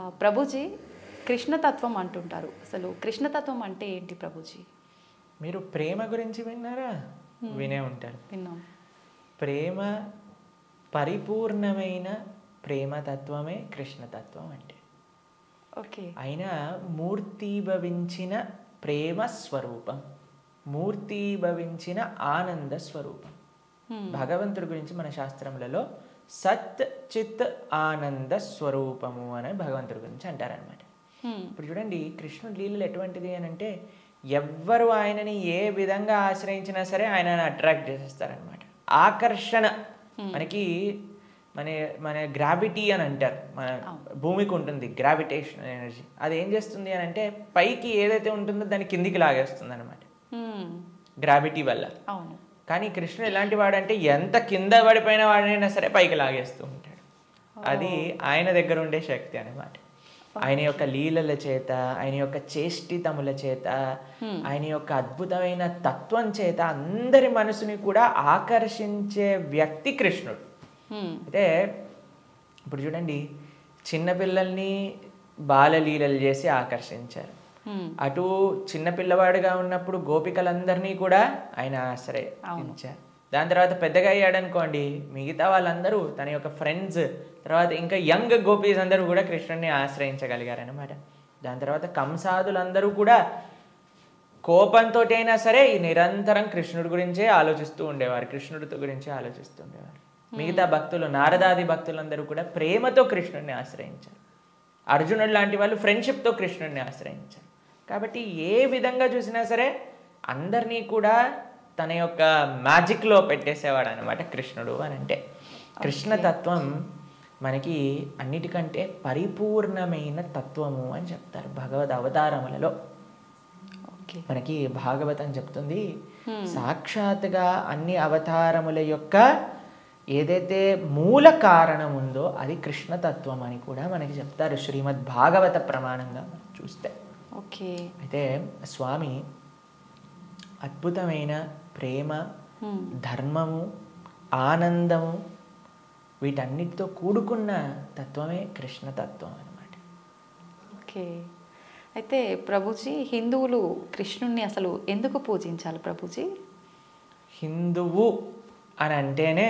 ప్రభుజీ కృష్ణతత్వం అంటుంటారు. అసలు కృష్ణతత్వం అంటే ఏంటి ప్రభుజీ? మీరు ప్రేమ గురించి విన్నారా? వినే ఉంటారు. విన్నాం. ప్రేమ పరిపూర్ణమైన ప్రేమతత్వమే కృష్ణతత్వం అంటే. ఓకే. అయినా మూర్తీభవించిన ప్రేమ స్వరూపం, మూర్తీభవించిన ఆనంద స్వరూపం. భగవంతుడి గురించి మన శాస్త్రములలో సత్ చిత్ ఆనంద స్వరూపము అని భగవంతుడి గురించి అంటారనమాట. ఇప్పుడు చూడండి, కృష్ణుడి లీలలు ఎటువంటిది అని అంటే, ఎవ్వరు ఆయనని ఏ విధంగా ఆశ్రయించినా సరే ఆయనని అట్రాక్ట్ చేసేస్తారనమాట. ఆకర్షణ మనకి మన మన గ్రావిటీ అని అంటారు. మన భూమికి ఉంటుంది గ్రావిటేషన్ ఎనర్జీ. అది ఏం చేస్తుంది అని అంటే, పైకి ఏదైతే ఉంటుందో దాన్ని కిందికి లాగేస్తుంది అనమాట గ్రావిటీ వల్ల. అవును. కానీ కృష్ణుడు ఎలాంటి వాడంటే, ఎంత కింద పడిపోయిన వాడినైనా సరే పైకి లాగేస్తూ ఉంటాడు. అది ఆయన దగ్గర ఉండే శక్తి అనమాట. ఆయన యొక్క లీలల చేత, ఆయన యొక్క చేష్టితముల చేత, ఆయన యొక్క అద్భుతమైన తత్వం చేత అందరి మనసుని కూడా ఆకర్షించే వ్యక్తి కృష్ణుడు. అయితే ఇప్పుడు చూడండి, చిన్నపిల్లల్ని బాలలీలలు చేసి ఆకర్షించారు. అటు చిన్నపిల్లవాడుగా ఉన్నప్పుడు గోపికలందరినీ కూడా ఆయన ఆశ్రయించారు. దాని తర్వాత పెద్దగా అయ్యాడనుకోండి, మిగతా వాళ్ళందరూ తన యొక్క ఫ్రెండ్స్, తర్వాత ఇంకా యంగ్ గోపీస్ అందరూ కూడా కృష్ణుడిని ఆశ్రయించగలిగారనమాట. దాని తర్వాత కంసాదులందరూ కూడా కోపంతో అయినా సరే నిరంతరం కృష్ణుడి గురించే ఆలోచిస్తూ ఉండేవారు, కృష్ణుడి గురించి ఆలోచిస్తూ ఉండేవారు. మిగతా భక్తులు, నారదాది భక్తులందరూ కూడా ప్రేమతో కృష్ణుడిని ఆశ్రయించారు. అర్జునుడు లాంటి వాళ్ళు ఫ్రెండ్షిప్తో కృష్ణుడిని ఆశ్రయించారు. కాబట్టి ఏ విధంగా చూసినా సరే అందరినీ కూడా తన యొక్క మ్యాజిక్లో పెట్టేసేవాడు అనమాట కృష్ణుడు అని అంటే. కృష్ణతత్వం మనకి అన్నిటికంటే పరిపూర్ణమైన తత్వము అని చెప్తారు భగవద్ అవతారములలో. మనకి భాగవతం చెప్తుంది, సాక్షాత్గా అన్ని అవతారముల యొక్క ఏదైతే మూల కారణం ఉందో అది కృష్ణతత్వం అని కూడా మనకి చెప్తారు శ్రీమద్ భాగవత ప్రమాణంగా మనం చూస్తే. ఓకే. అయితే స్వామి అద్భుతమైన ప్రేమ, ధర్మము, ఆనందము వీటన్నిటితో కూడుకున్న తత్వమే కృష్ణతత్వం అన్నమాట. ఓకే. అయితే ప్రభుజీ, హిందువులు కృష్ణుణ్ణి అసలు ఎందుకు పూజించాలి ప్రభుజీ? హిందువు అని అంటేనే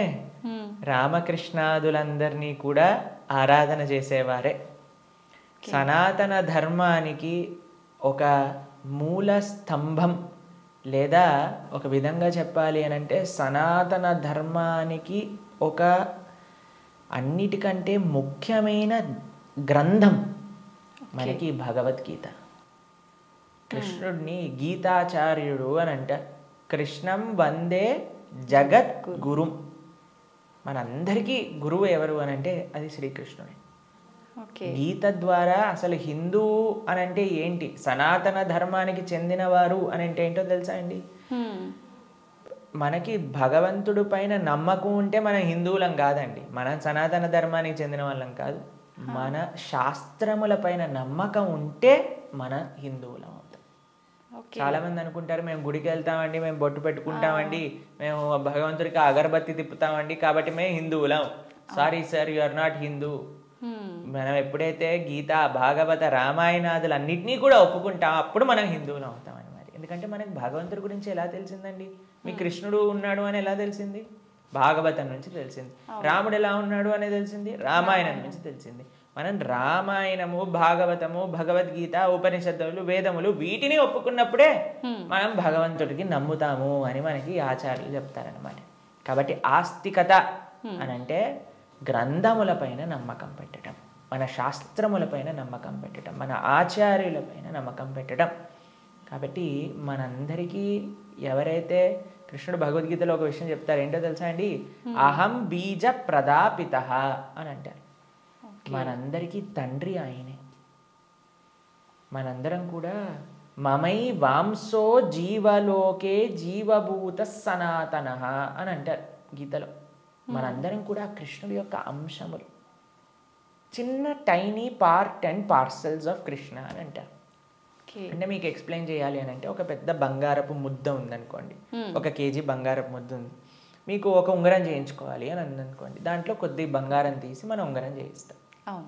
రామకృష్ణాదులందరినీ కూడా ఆరాధన చేసేవారే. సనాతన ధర్మానికి ఒక మూల స్తంభం, లేదా ఒక విధంగా చెప్పాలి అని అంటే సనాతన ధర్మానికి ఒక అన్నిటికంటే ముఖ్యమైన గ్రంథం మనకి భగవద్గీత. కృష్ణుడిని గీతాచార్యుడు అని అంటారు. కృష్ణం వందే జగత్ గురుం. మనందరికీ గురువు ఎవరు అని అంటే అది శ్రీకృష్ణుడే. గీత ద్వారా అసలు హిందువు అని అంటే ఏంటి, సనాతన ధర్మానికి చెందినవారు అని అంటే ఏంటో తెలుసా అండి? మనకి భగవంతుడి పైన నమ్మకం ఉంటే మనం హిందువులం కాదండి, మనం సనాతన ధర్మానికి చెందిన వాళ్ళం కాదు. మన శాస్త్రముల పైన నమ్మకం ఉంటే మన హిందువులం అవుతాం. చాలా మంది అనుకుంటారు, మేము గుడికి వెళ్తామండి, మేము బొట్టు పెట్టుకుంటామండి, మేము భగవంతుడికి అగరబత్తి తిప్పుతామండి కాబట్టి మేము హిందువులం. Sorry sir, you are not Hindu. మనం ఎప్పుడైతే గీత, భాగవత, రామాయణాదులు అన్నిటినీ కూడా ఒప్పుకుంటాం అప్పుడు మనం హిందువులం అవుతాం అన్నమాట. ఎందుకంటే మనకి భగవంతుడి గురించి ఎలా తెలిసిందండి? మీ కృష్ణుడు ఉన్నాడు అని ఎలా తెలిసింది? భాగవతం నుంచి తెలిసింది. రాముడు ఎలా ఉన్నాడు అనేది తెలిసింది రామాయణం నుంచి తెలిసింది. మనం రామాయణము, భాగవతము, భగవద్గీత, ఉపనిషత్తులు, వేదములు వీటిని ఒప్పుకున్నప్పుడే మనం భగవంతుడికి నమ్ముతాము అని మనకి ఆచార్యులు చెప్తారనమాట. కాబట్టి ఆస్తికత అని అంటే గ్రంథములపైన నమ్మకం పెట్టడం, మన శాస్త్రములపైన నమ్మకం పెట్టడం, మన ఆచార్యులపైన నమ్మకం పెట్టడం. కాబట్టి మనందరికీ ఎవరైతే కృష్ణుడు భగవద్గీతలో ఒక విషయం చెప్తారు, ఏంటో తెలుసా అండి? అహం బీజ ప్రదాపిత అని అంటారు. మనందరికీ తండ్రి ఆయనే. మనందరం కూడా మమై వాంసో జీవలోకే జీవభూత సనాతన అని అంటారు గీతలో. మనందరం కూడా కృష్ణుడి యొక్క అంశములు, చిన్న tiny part and parcels of Krishna అని అంటారు. అంటే మీకు ఎక్స్ప్లెయిన్ చేయాలి అని అంటే, ఒక పెద్ద బంగారపు ముద్ద ఉందనుకోండి, 1 kg బంగారపు ముద్ద ఉంది. మీకు ఒక ఉంగరం చేయించుకోవాలి అని అనుకోండి, దాంట్లో కొద్ది బంగారం తీసి మనం ఉంగరం చేయిస్తాం.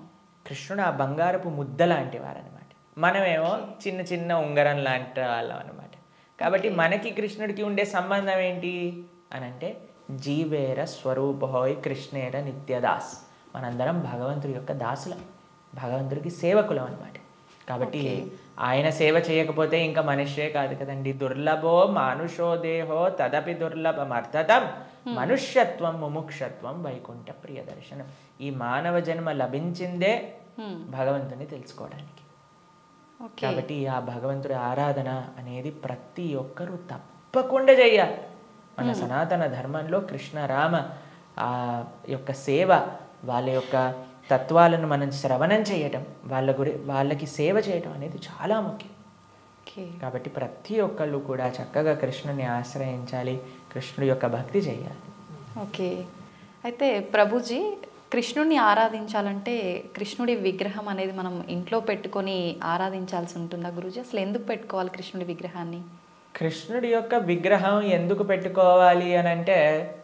కృష్ణుడు ఆ బంగారపు ముద్ద లాంటి వారనమాట. మనమేమో చిన్న చిన్న ఉంగరం లాంటి వాళ్ళం అనమాట. కాబట్టి మనకి కృష్ణుడికి ఉండే సంబంధం ఏంటి అని అంటే జీవేర స్వరూపహోయ్ కృష్ణేర నిత్యదాస్. మనందరం భగవంతుడి యొక్క దాసులం, భగవంతుడికి సేవకులం అనమాట. కాబట్టి ఆయన సేవ చేయకపోతే ఇంకా మనిషే కాదు కదండి. దుర్లభో మానుషో దేహో తదపి దుర్లభమర్థతం మనుష్యత్వం ముముక్షత్వం వైకుంఠ ప్రియ దర్శనం. ఈ మానవ జన్మ లభించిందే భగవంతుని తెలుసుకోవడానికి. కాబట్టి ఆ భగవంతుడి ఆరాధన అనేది ప్రతి ఒక్కరూ తప్పకుండా చేయాలి. మన సనాతన ధర్మంలో కృష్ణ రామ ఆ యొక్క సేవ, వాళ్ళ యొక్క తత్వాలను మనం శ్రవణం చేయటం, వాళ్ళకి సేవ చేయటం అనేది చాలా ముఖ్యం. కాబట్టి ప్రతి ఒక్కళ్ళు కూడా చక్కగా కృష్ణుని ఆశ్రయించాలి, కృష్ణుడి యొక్క భక్తి చేయాలి. ఓకే. అయితే ప్రభుజీ, కృష్ణుడిని ఆరాధించాలంటే కృష్ణుడి విగ్రహం అనేది మనం ఇంట్లో పెట్టుకొని ఆరాధించాల్సి ఉంటుందా గురూజీ? అసలు ఎందుకు పెట్టుకోవాలి కృష్ణుడి విగ్రహాన్ని? కృష్ణుడి యొక్క విగ్రహం ఎందుకు పెట్టుకోవాలి అని అంటే,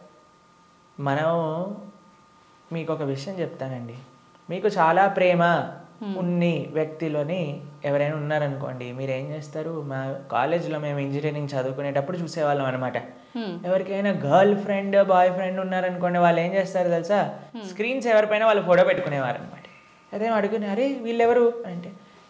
మనం మీకు ఒక విషయం చెప్తానండి. మీకు చాలా ప్రేమ ఉన్ని వ్యక్తిలోని ఎవరైనా ఉన్నారనుకోండి, మీరు ఏం చేస్తారు? మా కాలేజ్లో మేము ఇంజనీరింగ్ చదువుకునేటప్పుడు చూసేవాళ్ళం అనమాట. ఎవరికైనా గర్ల్ ఫ్రెండ్ బాయ్ ఫ్రెండ్ ఉన్నారనుకోండి, వాళ్ళు ఏం చేస్తారు తెలుసా? స్క్రీన్స్ ఎవరిపైన వాళ్ళు ఫోటో పెట్టుకునేవారు అనమాట. అదే అడుగునే, అరే వీళ్ళెవరు అంటే,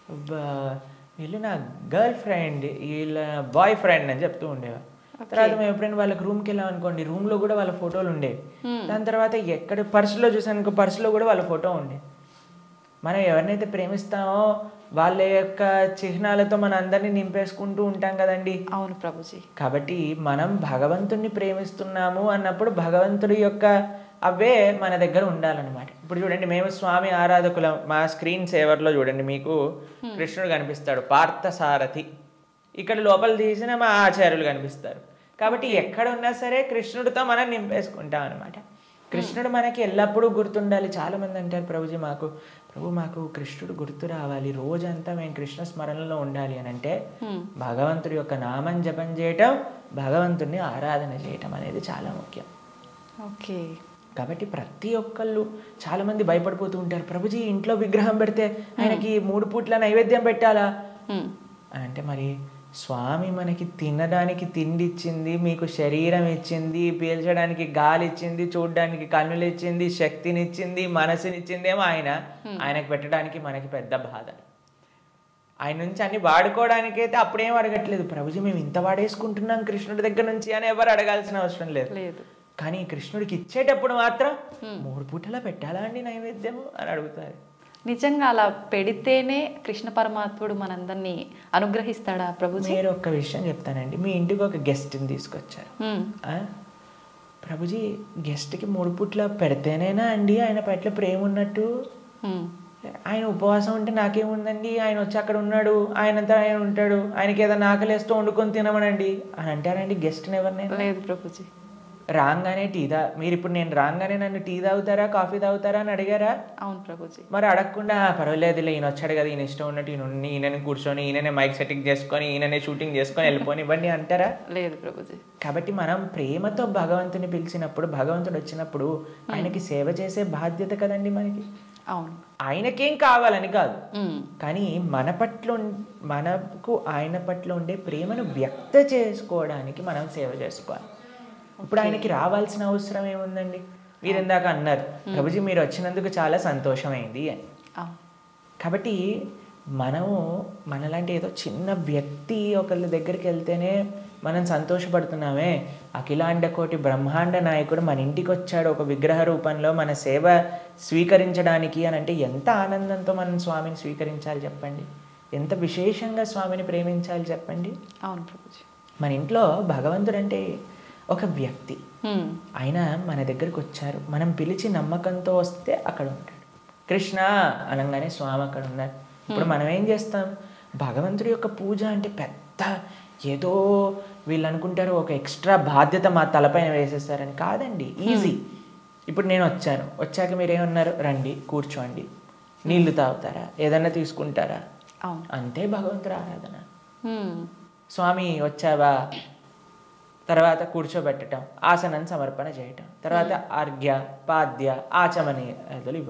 వీళ్ళు నా గర్ల్ ఫ్రెండ్, వీళ్ళ బాయ్ ఫ్రెండ్ అని చెప్తూ ఉండేవారు. తర్వాత మేము ఎప్పుడైనా వాళ్ళకి రూమ్కి వెళ్ళాం అనుకోండి, రూమ్లో కూడా వాళ్ళ ఫోటోలు ఉండేవి. దాని తర్వాత ఎక్కడ పర్సులో చూసానుకో, పర్సులో కూడా వాళ్ళ ఫోటో ఉండే. మనం ఎవరినైతే ప్రేమిస్తామో వాళ్ళ యొక్క చిహ్నాలతో మన అందరినీ నింపేసుకుంటూ ఉంటాం కదండి. అవును ప్రభుజీ. కాబట్టి మనం భగవంతుణ్ణి ప్రేమిస్తున్నాము అన్నప్పుడు భగవంతుడి యొక్క అవే మన దగ్గర ఉండాలన్నమాట. ఇప్పుడు చూడండి, మేము స్వామి ఆరాధకులం. మా స్క్రీన్ సేవర్లో చూడండి, మీకు కృష్ణుడు కనిపిస్తాడు, పార్థసారథి. ఇక్కడ లోపల తీసిన మా ఆచార్యులు కనిపిస్తారు. కాబట్టి ఎక్కడ ఉన్నా సరే కృష్ణుడితో మనం నింపేసుకుంటాం అనమాట. కృష్ణుడు మనకి ఎల్లప్పుడూ గుర్తుండాలి. చాలామంది అంటారు, ప్రభుజీ మాకు కృష్ణుడు గుర్తు రావాలి, రోజంతా మేము కృష్ణ స్మరణలో ఉండాలి అని అంటే భగవంతుడి యొక్క నామం జపం చేయటం, భగవంతుడిని ఆరాధన చేయటం అనేది చాలా ముఖ్యం. ఓకే. కాబట్టి ప్రతి ఒక్కళ్ళు చాలామంది భయపడిపోతూ ఉంటారు, ప్రభుజీ ఇంట్లో విగ్రహం పెడితే ఆయనకి 3 పూట్ల నైవేద్యం పెట్టాలా అంటే, మరి స్వామి మనకి తినడానికి తిండి ఇచ్చింది, మీకు శరీరం ఇచ్చింది, పీల్చడానికి గాలి ఇచ్చింది, చూడడానికి కన్నులు ఇచ్చింది, శక్తినిచ్చింది, మనసునిచ్చింది ఏమో ఆయనకు పెట్టడానికి మనకి పెద్ద బాధ. ఆయన నుంచి అన్ని వాడుకోవడానికి అయితే అప్పుడేం అడగట్లేదు, ప్రభుజీ మేము ఇంత వాడేసుకుంటున్నాం కృష్ణుడి దగ్గర నుంచి అని ఎవరు అడగాల్సిన అవసరం లేదు. కానీ కృష్ణుడికి ఇచ్చేటప్పుడు మాత్రం 3 పూటలా పెట్టాలా అండి నైవేద్యము అని అడుగుతారు. నిజంగా అలా పెడితేనే కృష్ణ పరమాత్ముడు మనందరినీ అనుగ్రహిస్తాడా ప్రభుజీ? మీరు ఒక్క విషయం చెప్తానండి. మీ ఇంటికి ఒక గెస్ట్ని తీసుకొచ్చారు, ప్రభుజీ గెస్ట్కి 3 పూట్ల పెడితేనేనా అండి ఆయన పట్ల ప్రేమ ఉన్నట్టు? ఆయన ఉపవాసం ఉంటే నాకేముందండి, ఆయన వచ్చి అక్కడ ఉన్నాడు, ఆయనంతా ఆయన ఉంటాడు, ఆయనకి ఏదైనా ఆకలేస్తూ వండుకొని తినమనండి అని అంటారండి గెస్ట్ని ఎవరినైనా? లేదు ప్రభుజీ. రాగానే మీరు ఇప్పుడు నేను రాగానే నన్ను టీ తాగుతారా కాఫీ తాగుతారా అని అడిగారా? అవును ప్రభుజీ. మరి అడగకుండా పర్వాలేదులే ఈయన వచ్చాడు కదా, ఈయన ఇష్టం ఉన్నట్టు ఈయనని కూర్చొని ఈయననే మైక్ సెట్టింగ్ చేసుకొని ఈయననే షూటింగ్ చేసుకొని వెళ్ళిపోని ఇవ్వండి అంటారా? లేదు ప్రభుజీ. కాబట్టి మనం ప్రేమతో భగవంతుని పిలిచినప్పుడు, భగవంతుడు వచ్చినప్పుడు ఆయనకి సేవ చేసే బాధ్యత కదండి మనకి. అవును. ఆయనకేం కావాలని కాదు, కానీ మనకు ఆయన పట్ల ఉండే ప్రేమను వ్యక్త చేసుకోవడానికి మనం సేవ చేసుకోవాలి. ఇప్పుడు ఆయనకి రావాల్సిన అవసరం ఏముందండి? మీరు ఇందాక అన్నారు, ప్రభుజీ మీరు వచ్చినందుకు చాలా సంతోషమైంది అని. కాబట్టి మనలాంటి ఏదో చిన్న వ్యక్తి ఒకళ్ళ దగ్గరికి వెళ్తేనే మనం సంతోషపడుతున్నామే, అఖిలాండ కోటి బ్రహ్మాండ నాయకుడు మన ఇంటికి వచ్చాడు ఒక విగ్రహ రూపంలో మన సేవ స్వీకరించడానికి అని అంటే ఎంత ఆనందంతో మనం స్వామిని స్వీకరించాలి చెప్పండి, ఎంత విశేషంగా స్వామిని ప్రేమించాలి చెప్పండి. అవును ప్రభుజీ. మన ఇంట్లో భగవంతుడు అంటే ఒక వ్యక్తి, ఆయన మన దగ్గరికి వచ్చారు, మనం పిలిచి నమ్మకంతో వస్తే అక్కడ ఉంటాడు. కృష్ణ అనగానే స్వామి అక్కడ ఉన్నారు. ఇప్పుడు మనం ఏం చేస్తాం? భగవంతుడి యొక్క పూజ అంటే పెద్ద ఏదో వీళ్ళు అనుకుంటారు ఒక ఎక్స్ట్రా బాధ్యత మా తలపైన వేసేస్తారని. కాదండి, ఈజీ. ఇప్పుడు నేను వచ్చాక మీరేమన్నారు? రండి కూర్చోండి, నీళ్లు తాగుతారా, ఏదన్నా తీసుకుంటారా, అంతే భగవంతుడి ఆరాధన. స్వామి వచ్చావా, తర్వాత కూర్చోబెట్టడం, ఆసనం సమర్పణ చేయటం, తర్వాత అర్ఘ్య పాద్య ఆచమనీయాలు ఇవ్వటం,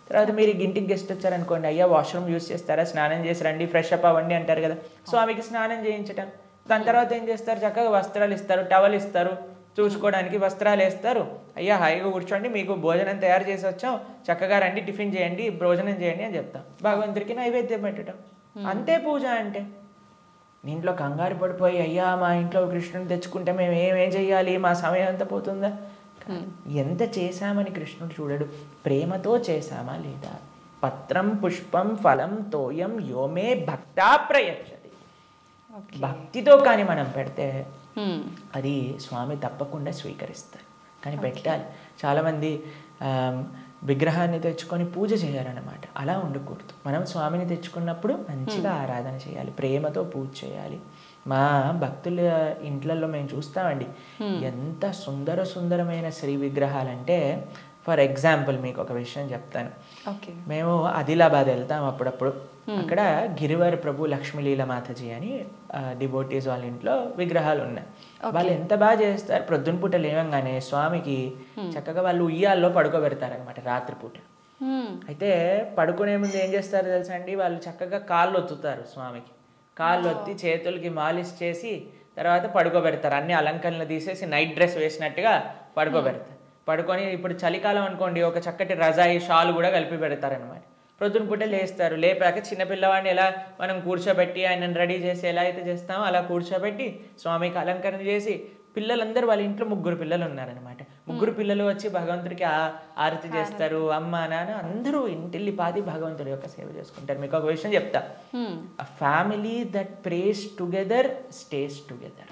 తర్వాత మీరు ఇంటికి గెస్ట్ వచ్చారనుకోండి, అయ్యా వాష్రూమ్ యూస్ చేస్తారా, స్నానం చేసి రండి, ఫ్రెష్ అప్ అవ్వండి అంటారు కదా. స్వామికి స్నానం చేయించటం, దాని తర్వాత ఏం చేస్తారు, చక్కగా వస్త్రాలు ఇస్తారు, టవల్ ఇస్తారు, చూసుకోవడానికి వస్త్రాలు వేస్తారు. అయ్యా హాయిగా కూర్చోండి, మీకు భోజనం తయారు చేసి వచ్చాం, చక్కగా రండి, టిఫిన్ చేయండి, భోజనం చేయండి అని చెప్తాం. భగవంతుడికి నైవేద్యం పెట్టడం, అంతే పూజ అంటే. ఇంట్లో కంగారు పడిపోయి అయ్యా మా ఇంట్లో కృష్ణుని తెచ్చుకుంటే మేము ఏమేం చెయ్యాలి, మా సమయం అంతా పోతుందా. ఎంత చేశామని కృష్ణుడు చూడడు, ప్రేమతో చేశామా లేదా. పత్రం పుష్పం ఫలం తోయం యోమే భక్తా ప్రయచ్చతి. భక్తితో కానీ మనం పెడితే అది స్వామి తప్పకుండా స్వీకరిస్తారు. కానీ పెట్టాలి. చాలామంది విగ్రహాన్ని తెచ్చుకొని పూజ చేయాలన్నమాట. అలా ఉండకూడదు. మనం స్వామిని తెచ్చుకున్నప్పుడు మంచిగా ఆరాధన చేయాలి, ప్రేమతో పూజ చేయాలి. మా భక్తుల ఇంట్లలో మేము చూస్తామండి, ఎంత సుందరమైన శ్రీ విగ్రహాలంటే. ఫర్ ఎగ్జాంపుల్ మీకు ఒక విషయం చెప్తాను. మేము ఆదిలాబాద్ వెళ్తాం అప్పుడప్పుడు. అక్కడ గిరివర్ ప్రభు లక్ష్మీలీల మాతాజీ అని డివోటీస్ వాళ్ళ ఇంట్లో విగ్రహాలు ఉన్నాయి. వాళ్ళు ఎంత బాగా చేస్తారు, ప్రొద్దున పూట లేవంగానే స్వామికి చక్కగా వాళ్ళు ఉయ్యాల్లో పడుకోబెడతారనమాట రాత్రిపూట. అయితే పడుకునే ముందు ఏం చేస్తారో తెలుసా అండి, వాళ్ళు చక్కగా కాళ్ళు ఒత్తుతారు స్వామికి. కాళ్ళు ఒత్తి చేతులకి మాలిష్ చేసి తర్వాత పడుకోబెడతారు. అన్ని అలంకరణలు తీసేసి నైట్ డ్రెస్ వేసినట్టుగా పడుకోబెడతారు. పడుకొని ఇప్పుడు చలికాలం అనుకోండి, ఒక చక్కటి రజాయి షాల్ కూడా కలిపి పెడతారనమాట. ప్రొద్దున పూట లేస్తారు. లేపాక చిన్నపిల్లవాడిని ఎలా మనం కూర్చోబెట్టి ఆయనను రెడీ చేసి ఎలా అయితే చేస్తామో అలా కూర్చోబెట్టి స్వామికి అలంకరణ చేసి, పిల్లలందరూ వాళ్ళ ఇంట్లో 3 పిల్లలు ఉన్నారనమాట. 3 పిల్లలు వచ్చి భగవంతుడికి ఆరతి చేస్తారు. అమ్మ నాన్న అందరూ ఇంటిల్లిపాది భగవంతుడి యొక్క సేవ చేసుకుంటారు. మీకు ఒక విషయం చెప్తా, a family that prays together stays together.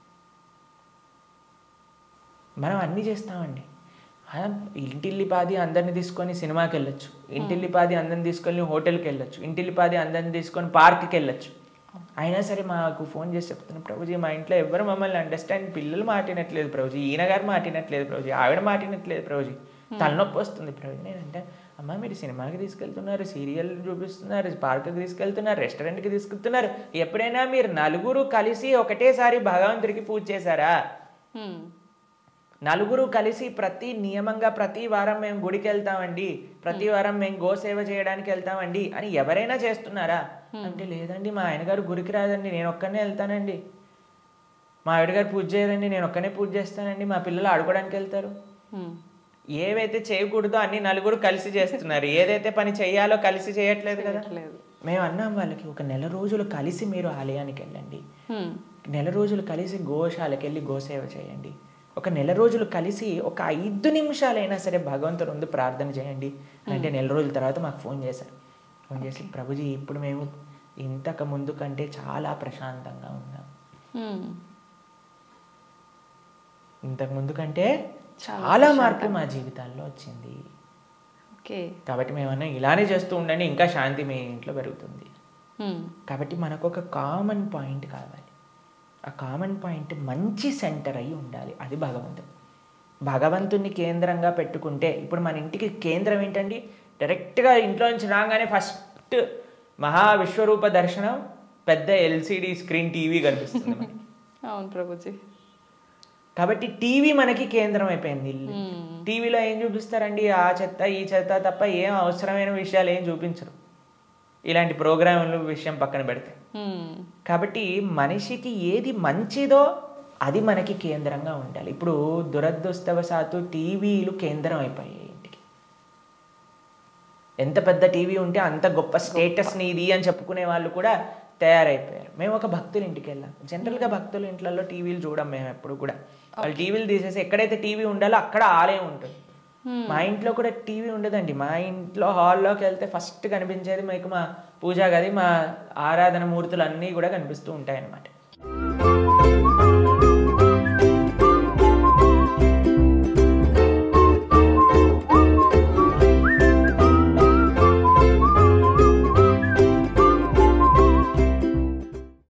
మనం అన్నీ చేస్తామండి. ఇంటిల్లిపాది అందరిని తీసుకొని సినిమాకి వెళ్ళొచ్చు, ఇంటిల్లిపాది అందరిని తీసుకొని హోటల్కి వెళ్ళొచ్చు, ఇంటిల్లిపాది అందరిని తీసుకొని పార్క్కి వెళ్ళొచ్చు. అయినా సరే మాకు ఫోన్ చేసి చెప్తున్నాను, ప్రభుజీ మా ఇంట్లో ఎవరు మమ్మల్ని అండర్స్టాండ్, పిల్లలు మాటినట్లేదు ప్రభుజీ, ఈయన గారు మాటినట్లేదు ప్రభుజీ, ఆవిడ మాటినట్లేదు ప్రభుజీ, తలనొప్పి వస్తుంది ప్రభుజీ. నేనంటే అమ్మ మీరు సినిమాకి తీసుకెళ్తున్నారు, సీరియల్ చూపిస్తున్నారు, పార్క్కి తీసుకెళ్తున్నారు, రెస్టారెంట్కి తీసుకెళ్తున్నారు, ఎప్పుడైనా మీరు నలుగురు కలిసి ఒకటేసారి భగవంతుడికి పూజ చేశారా? నలుగురు కలిసి నియమంగా ప్రతి వారం మేము గుడికి వెళ్తామండి, ప్రతి వారం మేము గోసేవ చేయడానికి వెళ్తామండి అని ఎవరైనా చేస్తున్నారా అంటే, లేదండి మా ఆయన గారు గుడికి రాదండి, నేను ఒక్కనే వెళ్తానండి, మా ఆవిడ గారు పూజ చేయరండి, నేను ఒక్కనే పూజ చేస్తానండి, మా పిల్లలు ఆడుకోవడానికి వెళ్తారు. ఏవైతే చేయకూడదో అన్ని నలుగురు కలిసి చేస్తున్నారు, ఏదైతే పని చేయాలో కలిసి చేయట్లేదు కదా. మేము అన్నాం వాళ్ళకి, ఒక నెల రోజులు కలిసి మీరు ఆలయానికి వెళ్ళండి, నెల రోజులు కలిసి గోశాలకు వెళ్ళి గోసేవ చేయండి, ఒక నెల రోజులు కలిసి ఒక 5 నిమిషాలైనా సరే భగవంతుడు ముందు ప్రార్థన చేయండి అంటే, నెల రోజుల తర్వాత మాకు ఫోన్ చేశారు. ఫోన్ చేసి ప్రభుజీ ఇప్పుడు మేము ఇంతకు ముందు కంటే చాలా ప్రశాంతంగా ఉన్నాం, ఇంతకు ముందు కంటే చాలా మార్పు మా జీవితాల్లో వచ్చింది. కాబట్టి మేమన్నా ఇలానే చేస్తూ ఉండండి, ఇంకా శాంతి మీ ఇంట్లో పెరుగుతుంది. కాబట్టి మనకు ఒక కామన్ పాయింట్ కావాలి. ఆ కామన్ పాయింట్ మంచి సెంటర్ అయి ఉండాలి. అది భగవంతుడు. భగవంతుని కేంద్రంగా పెట్టుకుంటే, ఇప్పుడు మన ఇంటికి కేంద్రం ఏంటండి, డైరెక్ట్గా ఇంట్లో నుంచి రాగానే ఫస్ట్ మహావిశ్వరూప దర్శనం, పెద్ద LCD స్క్రీన్ టీవీ కనిపిస్తుంది మనకి. అవును ప్రభుజీ. కాబట్టి టీవీ మనకి కేంద్రం అయిపోయింది. ఇల్లు టీవీలో ఏం చూపిస్తారండి, ఆ చెత్త ఈ చెత్త తప్ప ఏం అవసరమైన విషయాలు ఏం చూపించరు, ఇలాంటి ప్రోగ్రాంలు విషయం పక్కన పెడితే. కాబట్టి మనిషికి ఏది మంచిదో అది మనకి కేంద్రంగా ఉండాలి. ఇప్పుడు దురదృష్టవశాత్తు టీవీలు కేంద్రం అయిపోయాయి ఇంటికి. ఎంత పెద్ద టీవీ ఉంటే అంత గొప్ప స్టేటస్ని ఇది అని చెప్పుకునే వాళ్ళు కూడా తయారైపోయారు. మేము ఒక భక్తుల ఇంటికి వెళ్ళాం. జనరల్గా భక్తుల ఇంట్లలో టీవీలు చూడం మేము ఎప్పుడు కూడా. వాళ్ళు టీవీలు తీసేసి ఎక్కడైతే టీవీ ఉండాలో అక్కడ ఆలయం ఉంటుంది. మా ఇంట్లో కూడా టీవీ ఉండదండి. మా ఇంట్లో హాల్లోకి వెళ్తే ఫస్ట్ కనిపించేది మీకు మా పూజా గది, మా ఆరాధన మూర్తులు అన్నీ కూడా కనిపిస్తూ ఉంటాయి అన్నమాట.